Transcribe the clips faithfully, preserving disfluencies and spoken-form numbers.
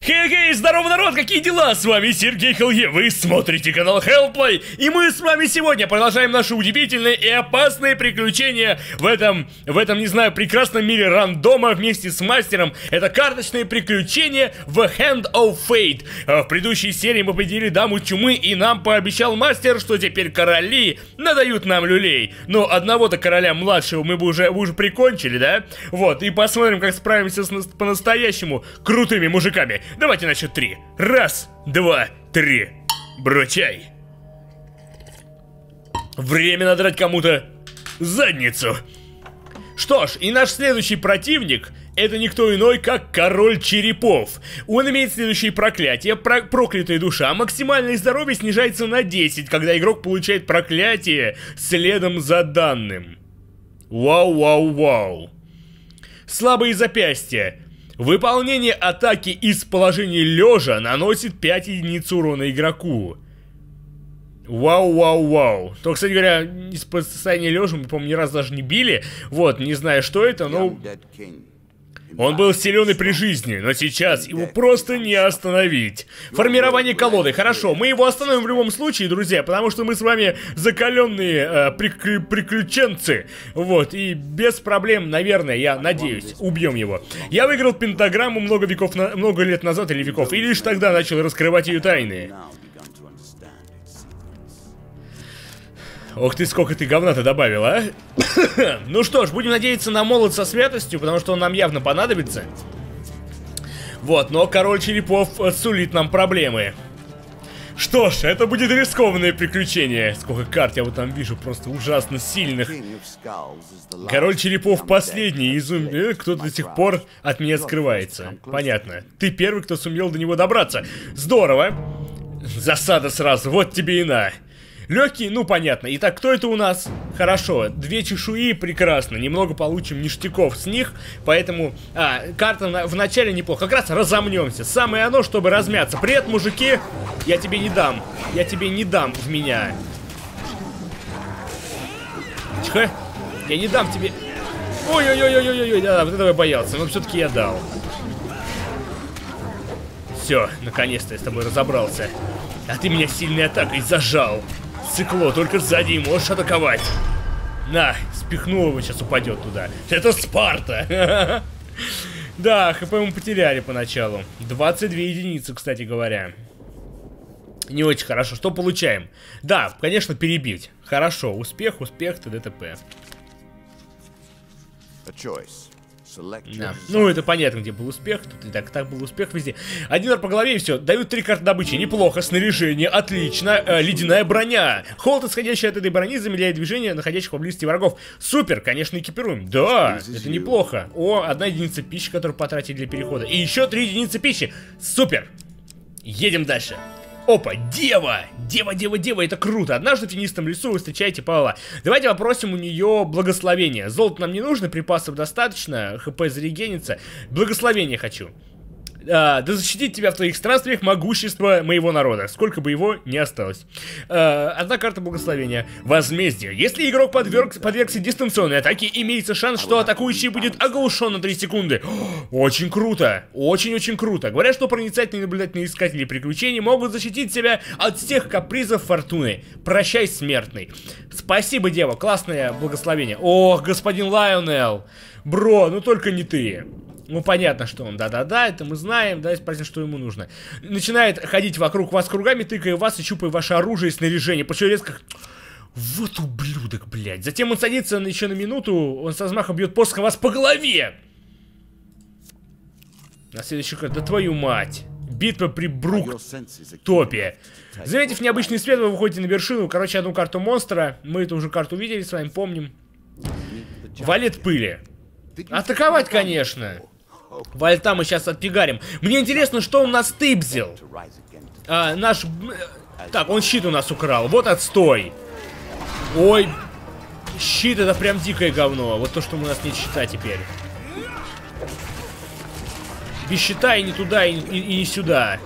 Хей-хей, здорово, народ, какие дела? С вами Сергей Хелле, вы смотрите канал Hellplay, и мы с вами сегодня продолжаем наши удивительные и опасные приключения в этом, в этом, не знаю, прекрасном мире рандома вместе с мастером. Это карточные приключения в Hand of Fate. В предыдущей серии мы победили даму чумы, и нам пообещал мастер, что теперь короли надают нам люлей. Но одного-то короля младшего мы бы уже, уже прикончили, да? Вот, и посмотрим, как справимся с по-настоящему крутыми мужиками. Давайте на счет три. Раз, два, три. Бручай. Время надрать кому-то задницу. Что ж, и наш следующий противник — это никто иной, как Король Черепов. Он имеет следующие проклятия. Про проклятая душа. Максимальное здоровье снижается на десять, когда игрок получает проклятие следом за данным. Вау-вау-вау. Слабые запястья. Выполнение атаки из положения лежа наносит пять единиц урона игроку. Вау-вау-вау. То, кстати говоря, из состояния лежа мы, по-моему, ни разу даже не били. Вот, не знаю, что это, но... Он был силен и при жизни, но сейчас его просто не остановить. Формирование колоды. Хорошо, мы его остановим в любом случае, друзья, потому что мы с вами закаленные э, прик приключенцы. Вот, и без проблем, наверное, я надеюсь, убьем его. Я выиграл пентаграмму много веков, на... много лет назад или веков, и лишь тогда начал раскрывать ее тайны. Ох ты, сколько ты говна-то добавил, а? Ну что ж, будем надеяться на молот со святостью, потому что он нам явно понадобится. Вот, но Король Черепов сулит нам проблемы. Что ж, это будет рискованное приключение. Сколько карт я вот там вижу, просто ужасно сильных. Король Черепов последний, изум... кто до сих пор от меня скрывается. Понятно. Ты первый, кто сумел до него добраться. Здорово. Засада сразу, вот тебе и на. Легкий, ну понятно. Итак, кто это у нас? Хорошо, две чешуи, прекрасно. Немного получим ништяков с них. Поэтому, а, карта на, в начале неплохо. Как раз разомнемся. Самое оно, чтобы размяться. Привет, мужики. Я тебе не дам. Я тебе не дам в меня. Тихо. Я не дам тебе. Ой-ой-ой-ой-ой-ой. Да, вот этого я боялся. Но все-таки я дал. Все, наконец-то я с тобой разобрался. А ты меня сильной атакой зажал. Цикло, только сзади можешь атаковать. На, спихнул его, сейчас упадет туда. Это Спарта. Да, хп мы потеряли поначалу. двадцать две единицы, кстати говоря. Не очень хорошо. Что получаем? Да, конечно, перебить. Хорошо, успех, успех, т.д. т.п. Да. Ну, это понятно, где был успех. Тут и так, так был успех везде. Один удар по голове и все. Дают три карты добычи. Неплохо. Снаряжение. Отлично. Э, ледяная броня. Холод, исходящий от этой брони, замедляет движение находящих поблизости врагов. Супер. Конечно, экипируем. Да, это неплохо. О, одна единица пищи, которую потратили для перехода. И еще три единицы пищи. Супер. Едем дальше. Опа, дева! Дева, дева, дева, это круто. Однажды в тенистом лесу вы встречаете Павла. Давайте попросим у нее благословения. Золота нам не нужно, припасов достаточно, хп зарегенится. Благословение хочу. А, да защитит тебя в твоих странствиях могущество моего народа, сколько бы его ни осталось. А, одна карта благословения. Возмездие. Если игрок подверг, подвергся дистанционной атаке, имеется шанс, что атакующий будет оглушен на три секунды. Очень круто. Очень-очень круто. Говорят, что проницательные наблюдательные искатели приключений могут защитить себя от всех капризов фортуны. Прощай, смертный. Спасибо, дева. Классное благословение. Ох, господин Лайонел. Бро, ну только не ты. Ну, понятно, что он, да-да-да, это мы знаем, давайте спросим, что ему нужно. Начинает ходить вокруг вас кругами, тыкая вас и чупая ваше оружие и снаряжение. После резко... Вот ублюдок, блядь. Затем он садится еще на минуту, он со взмахом бьет посохом вас по голове. На следующий карт, да твою мать. Битва при Брук-топе. Заметив необычный свет, вы выходите на вершину. Короче, одну карту монстра. Мы эту уже карту видели с вами, помним. Валет пыли. Атаковать, конечно. Вальта мы сейчас отпигарим. Мне интересно, что у нас тыбзил. А, наш... Так, он щит у нас украл. Вот отстой. Ой. Щит — это прям дикое говно. Вот то, что у нас нет щита теперь. Без щита и не туда, и, и, и не сюда.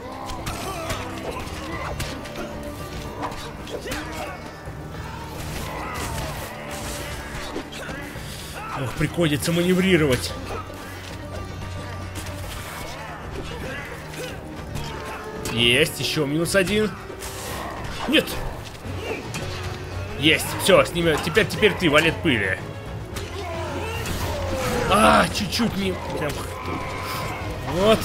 Ох, приходится маневрировать. Есть, еще минус один. Нет. Есть, все, с ними. Теперь, теперь ты, валет пыли. А, чуть-чуть не... Прям... Вот.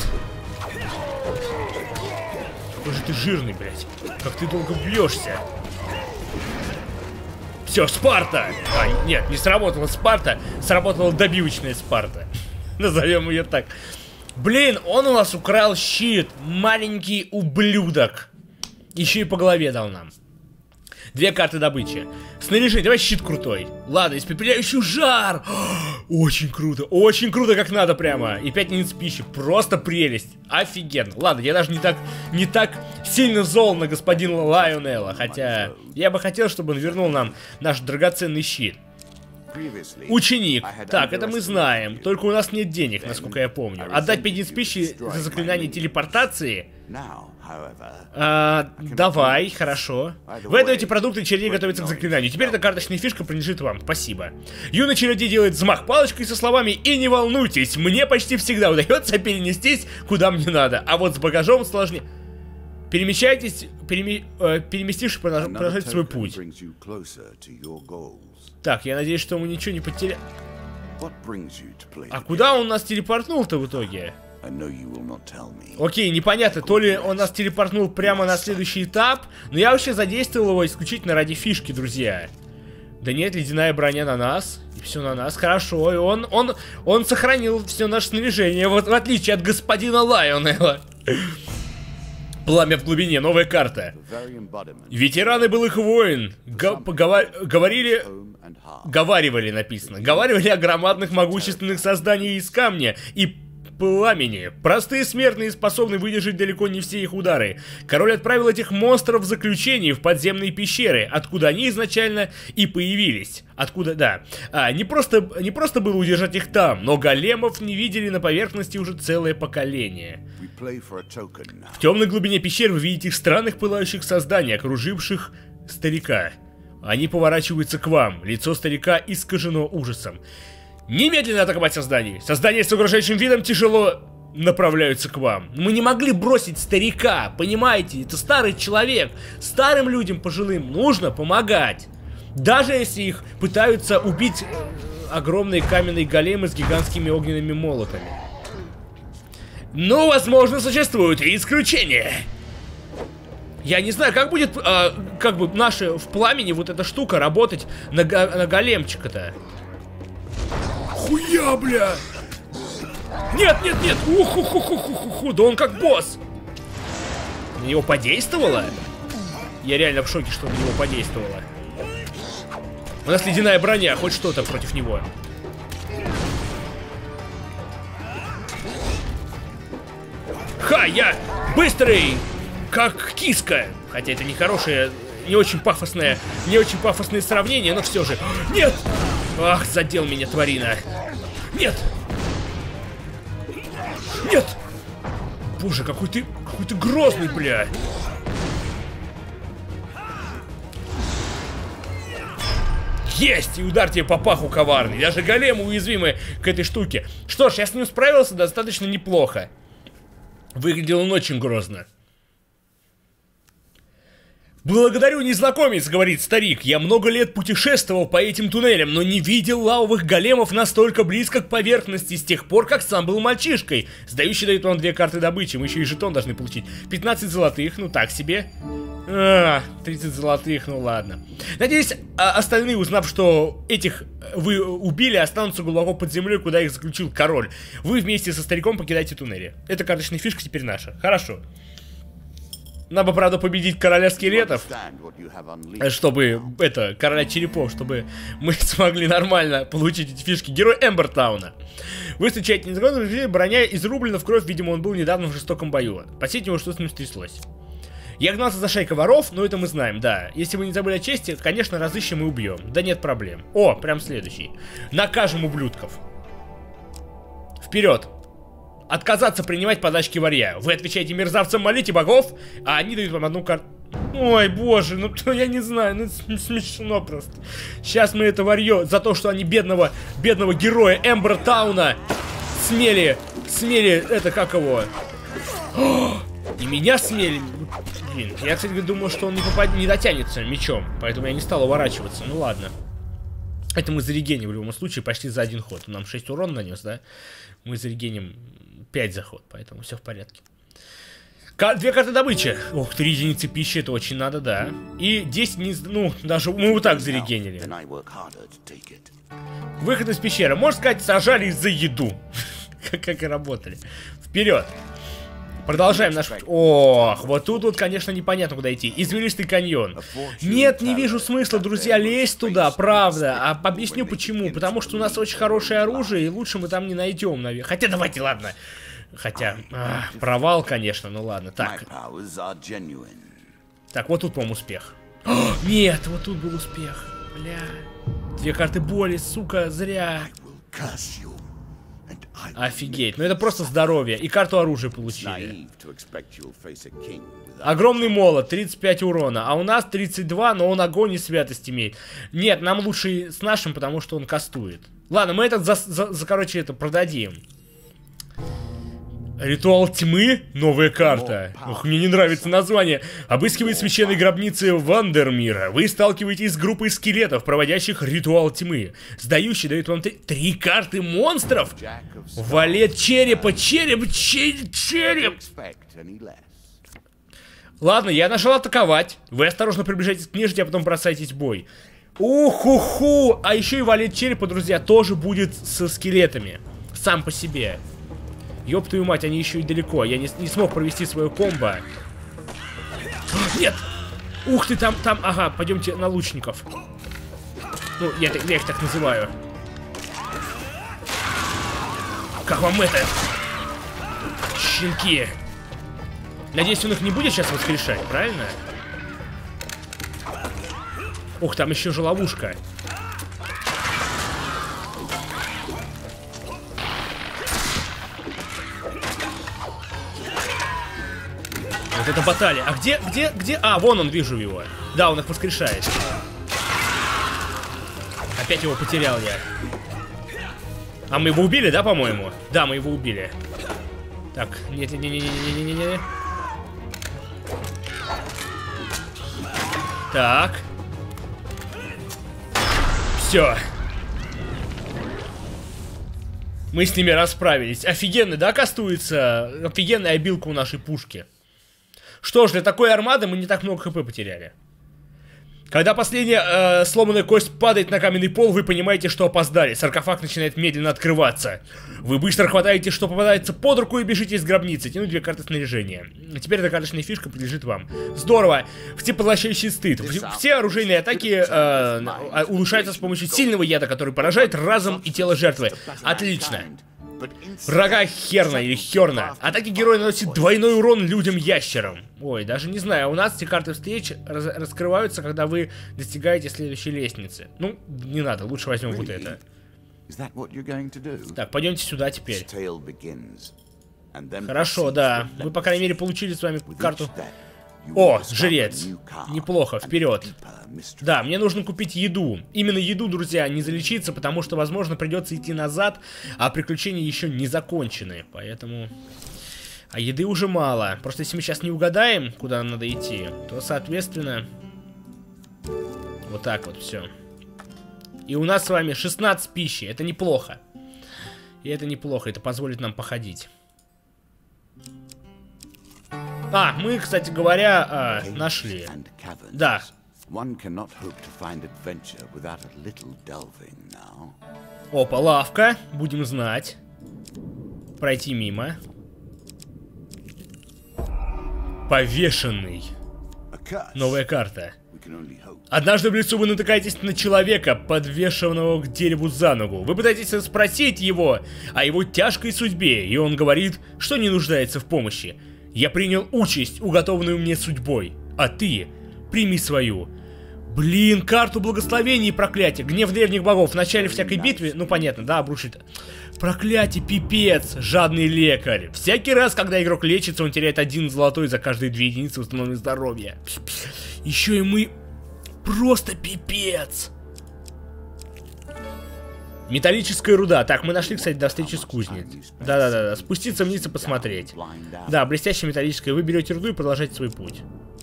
Какой же ты жирный, блядь. Как ты долго бьешься. Все, Спарта! А, нет, не сработала Спарта. Сработала добивочная Спарта. Назовем ее так. Блин, он у нас украл щит. Маленький ублюдок. Еще и по голове дал нам. Две карты добычи. Снаряжение, давай щит крутой. Ладно, испепеляющий жар. Очень круто, очень круто, как надо прямо. И пять единиц пищи, просто прелесть. Офигенно. Ладно, я даже не так, не так сильно зол на господина Лайонелла. Хотя я бы хотел, чтобы он вернул нам наш драгоценный щит. Ученик. Так, это мы знаем. Только у нас нет денег, насколько я помню. Отдать пять единиц пищи за заклинание телепортации? А, давай, хорошо. Вы отдаете продукты, чародей готовится к заклинанию. Теперь эта карточная фишка принадлежит вам. Спасибо. Юный чародей делает взмах палочкой со словами: «И не волнуйтесь, мне почти всегда удается перенестись куда мне надо. А вот с багажом сложнее». Перемещайтесь, переме... э, переместившись, продолжайте свой путь. Так, я надеюсь, что мы ничего не потеряли. А куда он нас телепортнул-то в итоге? Окей, непонятно, то ли он нас телепортнул прямо на следующий этап, но я вообще задействовал его исключительно ради фишки, друзья. Да нет, ледяная броня на нас, и все на нас, хорошо, и он, он, он сохранил все наше снаряжение, вот в отличие от господина Лайонелла. Пламя в глубине, новая карта. Ветераны былых войн говорили... Говаривали, написано. Говаривали о громадных могущественных созданиях из камня и пламени. Простые смертные способны выдержать далеко не все их удары. Король отправил этих монстров в заключение в подземные пещеры, откуда они изначально и появились. Откуда, да. А, не просто, не просто было удержать их там, но големов не видели на поверхности уже целое поколение. В темной глубине пещер вы видите странных пылающих созданий, окруживших старика. Они поворачиваются к вам. Лицо старика искажено ужасом. Немедленно атаковать создание. Создание с угрожающим видом тяжело направляются к вам. Мы не могли бросить старика, понимаете? Это старый человек. Старым людям, пожилым, нужно помогать. Даже если их пытаются убить огромные каменные големы с гигантскими огненными молотами. Но, возможно, существуют и исключения. Я не знаю, как будет, э, как бы, наша в пламени вот эта штука работать на, на големчика-то. Хуя, бля! Нет, нет, нет! Уху-ху-ху-ху-ху-ху! Да он как босс! На него подействовало? Я реально в шоке, что на него подействовало. У нас ледяная броня, хоть что-то против него. Ха, я быстрый! Как киска. Хотя это не хорошее, не очень пафосное, не очень пафосное сравнение, но все же. Нет! Ах, задел меня, тварина. Нет! Нет! Боже, какой ты, какой ты грозный, бля. Есть! И удар тебе по паху коварный. Даже големы уязвимы к этой штуке. Что ж, я с ним справился достаточно неплохо. Выглядел он очень грозно. «Благодарю, незнакомец», — говорит старик. «Я много лет путешествовал по этим туннелям, но не видел лавовых големов настолько близко к поверхности с тех пор, как сам был мальчишкой. Сдающий дает вам две карты добычи, мы еще и жетон должны получить. пятнадцать золотых, ну так себе. А, тридцать золотых, ну ладно. Надеюсь, остальные, узнав, что этих вы убили, останутся глубоко под землей, куда их заключил король. Вы вместе со стариком покидаете туннели. Эта карточная фишка теперь наша. Хорошо. Нам бы, правда, победить короля скелетов, чтобы, это, короля черепов, чтобы мы смогли нормально получить эти фишки. Герой Эмбертауна. Вы встречаете незнакомого человека, броня изрублена в кровь, видимо, он был недавно в жестоком бою. Спросите его, что с ним стряслось. Я гнался за шайкой воров, но это мы знаем, да. Если вы не забыли о чести, конечно, разыщем и убьем. Да нет проблем. О, прям следующий. Накажем ублюдков. Вперед. Отказаться принимать подачки варья. Вы отвечаете мерзавцам, молите богов, а они дают вам одну карту. Ой, боже, ну я не знаю, ну смешно просто. Сейчас мы это варье за то, что они бедного, бедного героя Эмбертауна смели, смели, это как его? О, И меня смели... Блин, я, кстати, думал, что он не, попад... не дотянется мечом. Поэтому я не стал уворачиваться. Ну ладно. Это мы зарегеним в любом случае почти за один ход. Он нам шесть урона нанес, да? Мы зарегеним пять за ход, поэтому все в порядке. К две карты добычи. Ох, три единицы пищи, это очень надо, да. И десять, не... ну, даже мы вот так зарегенили. Выход из пещеры. Можно сказать, сажались за еду. Как и работали. Вперед. Продолжаем наш... Ох, вот тут вот, конечно, непонятно, куда идти. Извилистый каньон. Нет, не вижу смысла, друзья, лезть туда, правда. А объясню почему. Потому что у нас очень хорошее оружие, и лучше мы там не найдем, наверное. Хотя, давайте, ладно. Хотя, а, провал, конечно, ну ладно. Так. Так, вот тут, по-моему, успех. О, нет, вот тут был успех. Бля. Две карты боли, сука, зря. Офигеть, ну это просто здоровье. И карту оружия получили. Огромный молот, тридцать пять урона. А у нас тридцать два, но он огонь и святость имеет. Нет, нам лучше с нашим, потому что он кастует. Ладно, мы этот, за, за, за короче, это продадим. Ритуал тьмы? Новая карта. Ох, мне не нравится название. Обыскивает священные гробницы Вандермира. Вы сталкиваетесь с группой скелетов, проводящих ритуал тьмы. Сдающий дает вам три карты монстров. Валет черепа, череп, череп, череп. Ладно, я начал атаковать. Вы осторожно приближаетесь к нежити, а потом бросаетесь в бой. Уху-ху! А еще и валет черепа, друзья, тоже будет со скелетами. Сам по себе. Ёб твою мать, они еще и далеко. Я не, не смог провести свое комбо. Нет! Ух ты, там, там, ага, пойдемте на лучников. Ну, я, я их так называю. Как вам это? Щенки. Надеюсь, он их не будет сейчас воскрешать, правильно? Ух, там еще же ловушка. Вот это баталия. А где, где, где? А, вон он, вижу его. Да, он их воскрешает. Опять его потерял я. А мы его убили, да, по-моему? Да, мы его убили. Так, нет, нет, нет, нет, нет, нет, нет. Так. Все. Мы с ними расправились. Офигенно, да, кастуется? Офигенная обилка у нашей пушки. Что ж, для такой армады мы не так много хп потеряли. Когда последняя э, сломанная кость падает на каменный пол, вы понимаете, что опоздали. Саркофаг начинает медленно открываться. Вы быстро хватаете, что попадается под руку, и бежите из гробницы. Тянуть две карты снаряжения. Теперь эта карточная фишка подлежит вам. Здорово. Все поглощающий стыд. Все оружейные атаки э, улучшаются с помощью сильного яда, который поражает разум и тело жертвы. Отлично. Врага Херна или Херна. Атаки героя наносят двойной урон людям-ящерам. Ой, даже не знаю. У нас эти карты встреч раз раскрываются, когда вы достигаете следующей лестницы. Ну, не надо, лучше возьмем вот это. Так, пойдемте сюда теперь. Хорошо, да. Вы, по крайней мере, получили с вами карту. О, жрец. Неплохо, вперед. Да, мне нужно купить еду. Именно еду, друзья, не залечиться, потому что, возможно, придется идти назад, а приключения еще не закончены. Поэтому... А еды уже мало. Просто если мы сейчас не угадаем, куда нам надо идти, то, соответственно... Вот так вот все. И у нас с вами шестнадцать пищи. Это неплохо. И это неплохо. Это позволит нам походить. А, мы, кстати говоря, а, нашли. Да. Опа, лавка. Будем знать. Пройти мимо. Повешенный. Новая карта. Однажды в лесу вы натыкаетесь на человека, подвешенного к дереву за ногу. Вы пытаетесь спросить его о его тяжкой судьбе, и он говорит, что не нуждается в помощи. Я принял участь, уготованную мне судьбой, а ты прими свою. Блин, карту благословений и проклятия. Гнев древних богов. В начале всякой битвы, ну понятно, да, обрушит. Проклятие, пипец, жадный лекарь. Всякий раз, когда игрок лечится, он теряет один золотой за каждые две единицы установленного здоровья. Еще и мы... Просто пипец. Металлическая руда. Так, мы нашли, кстати, до встречи с кузницей. Да-да-да. Спуститься вниз и посмотреть. Да, блестящая металлическая. Вы берете руду и продолжаете свой путь.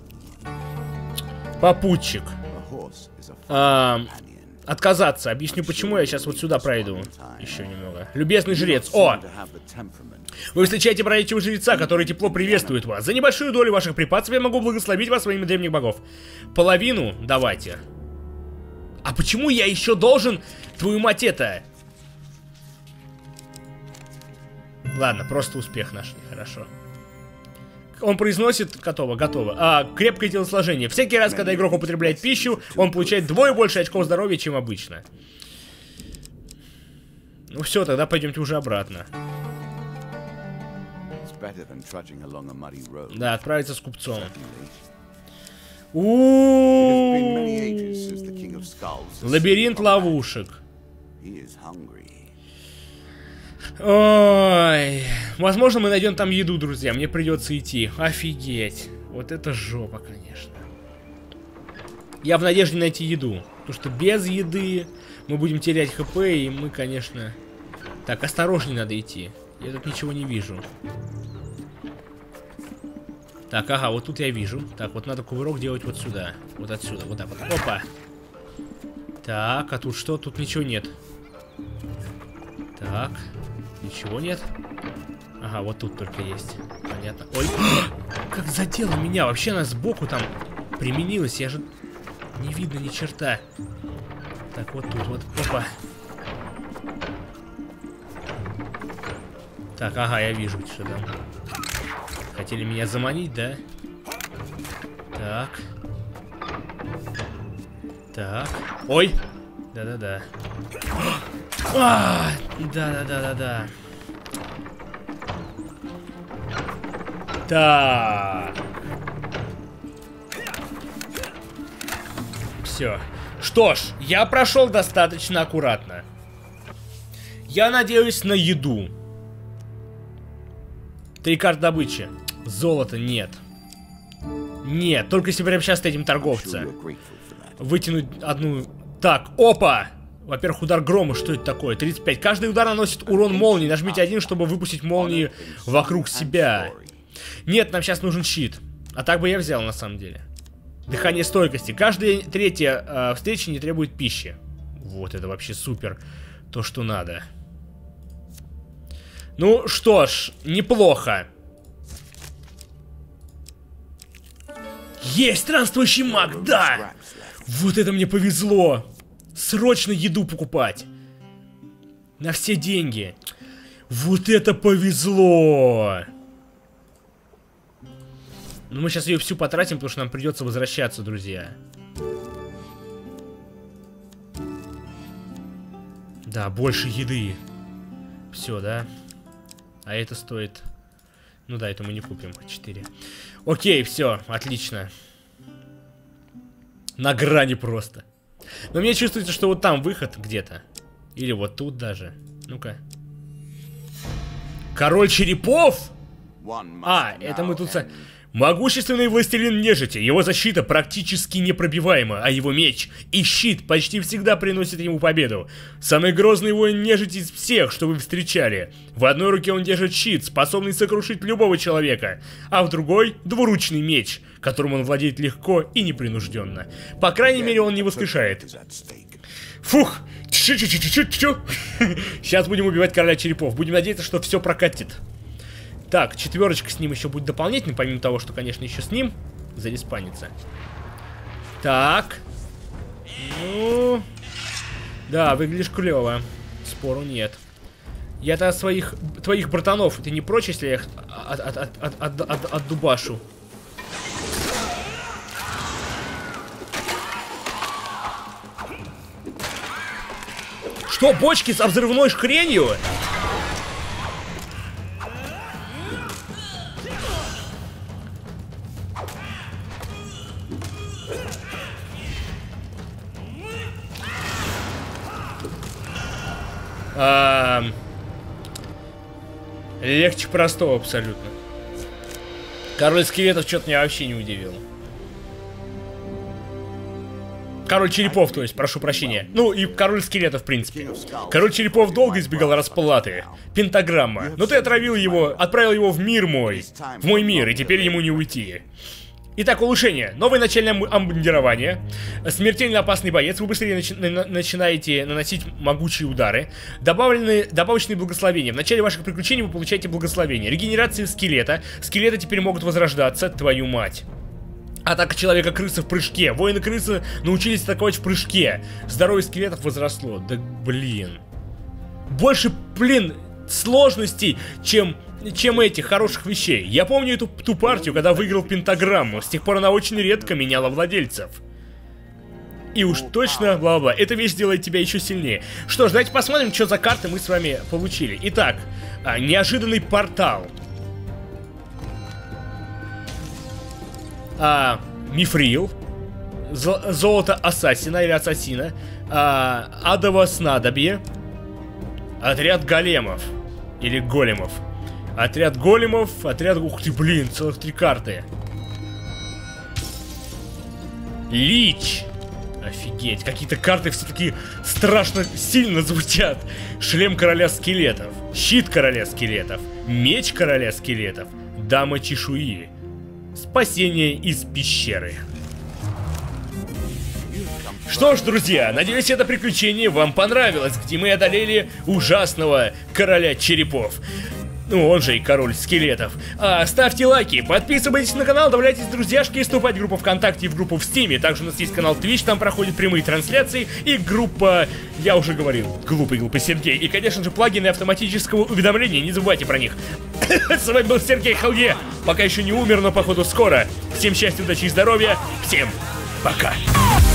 Попутчик. А, отказаться. Объясню, почему я сейчас вот сюда пройду. Еще немного. Любезный жрец. О! Вы встречаете правящего жреца, который тепло приветствует вас. За небольшую долю ваших припасов я могу благословить вас во имя древних богов. Половину давайте. А почему я еще должен... Твою мать это... Ладно, просто успех нашли, хорошо. Он произносит... Готово, готово. А, крепкое телосложение. Всякий раз, когда игрок употребляет пищу, он получает вдвое больше очков здоровья, чем обычно. Ну все, тогда пойдемте уже обратно. Да, отправиться с купцом. Лабиринт ловушек. Ой. Возможно, мы найдем там еду, друзья. Мне придется идти. Офигеть. Вот это жопа, конечно. Я в надежде найти еду. Потому что без еды мы будем терять хп, и мы, конечно... Так, осторожнее надо идти. Я тут ничего не вижу. Так, ага, вот тут я вижу. Так, вот надо кувырок делать вот сюда. Вот отсюда, вот так вот. Опа. Так, а тут что? Тут ничего нет. Так, ничего нет. Ага, вот тут только есть. Понятно. Ой, как задело меня. Вообще она сбоку там применилась. Я же... Не видно ни черта. Так, вот тут вот. Опа. Так, ага, я вижу, что там. Хотели меня заманить, да? Так. Так. Ой! Да-да-да. Да-да-да-да-да. Так. Все. Что ж, я прошел достаточно аккуратно. Я надеюсь на еду. Три карты добычи. Золота нет. Нет, только если прямо сейчас встретим торговца. Вытянуть одну... Так, опа! Во-первых, удар грома, что это такое? тридцать пять. Каждый удар наносит урон молнии. Нажмите один, чтобы выпустить молнии вокруг себя. Нет, нам сейчас нужен щит. А так бы я взял, на самом деле. Дыхание стойкости. Каждая третья э, встреча не требует пищи. Вот, это вообще супер. То, что надо. Ну, что ж, неплохо. Есть странствующий маг, да! Вот это мне повезло. Срочно еду покупать. На все деньги. Вот это повезло. Но мы сейчас ее всю потратим, потому что нам придется возвращаться, друзья. Да, больше еды. Все, да? А это стоит... Ну да, это мы не купим. четыре. Окей, все, отлично. На грани просто. Но мне чувствуется, что вот там выход где-то. Или вот тут даже. Ну-ка. Король черепов? А, это мы тут... Могущественный властелин нежити. Его защита практически непробиваема, а его меч и щит почти всегда приносят ему победу. Самый грозный воин нежити из всех, что вы встречали. В одной руке он держит щит, способный сокрушить любого человека, а в другой — двуручный меч, которым он владеет легко и непринужденно. По крайней мере, он не воскрешает. Фух! Сейчас будем убивать короля черепов. Будем надеяться, что все прокатит. Так, четверочка с ним еще будет дополнительной, помимо того, что, конечно, еще с ним зареспанится. Так. Ну... Да, выглядишь клево. Спору нет. Я-то своих... Твоих братанов, ты не прочь, если я их от, от, от, от, от, от, отдубашу? Что, бочки со взрывной хренью? А, легче простого абсолютно. Король скелетов что-то меня вообще не удивил. король черепов, то есть, прошу прощения. Ну, и король скелетов, в принципе. Король черепов долго избегал расплаты. Пентаграмма. Но ты отравил его, отправил его в мир мой. В мой мир, и теперь ему не уйти. Итак, улучшение. Новое начальное обмундирование. Смертельно опасный боец. Вы быстрее начи на начинаете наносить могучие удары. Добавлены добавочные благословения. В начале ваших приключений вы получаете благословение. Регенерация скелета. Скелеты теперь могут возрождаться, твою мать. Атака человека-крысы в прыжке. Воины-крысы научились атаковать в прыжке. Здоровье скелетов возросло. Да блин. Больше, блин, сложностей, чем... чем этих хороших вещей. Я помню эту ту партию, когда выиграл пентаграмму. С тех пор она очень редко меняла владельцев. И уж точно, бла-бла. Эта вещь делает тебя еще сильнее. Что ж, давайте посмотрим, что за карты мы с вами получили. Итак, а, неожиданный портал. А, мифрил. Золото ассасина или ассасина. А, адово снадобье. Отряд големов. Или големов. Отряд големов, отряд... Ух ты, блин, целых три карты. Лич. Офигеть, какие-то карты все-таки страшно сильно звучат. Шлем короля скелетов. Щит короля скелетов. Меч короля скелетов. Дама чешуи. Спасение из пещеры. Что ж, друзья, надеюсь, это приключение вам понравилось, где мы одолели ужасного короля черепов. Ну, он же и король скелетов. А, ставьте лайки, подписывайтесь на канал, добавляйтесь в друзьяшки и вступайте в группу ВКонтакте и в группу в Стиме. Также у нас есть канал Twitch, там проходят прямые трансляции. И группа, я уже говорил, глупый-глупый Сергей. И, конечно же, плагины автоматического уведомления, не забывайте про них. С вами был Сергей Халге. Пока еще не умер, но походу скоро. Всем счастья, удачи и здоровья. Всем пока.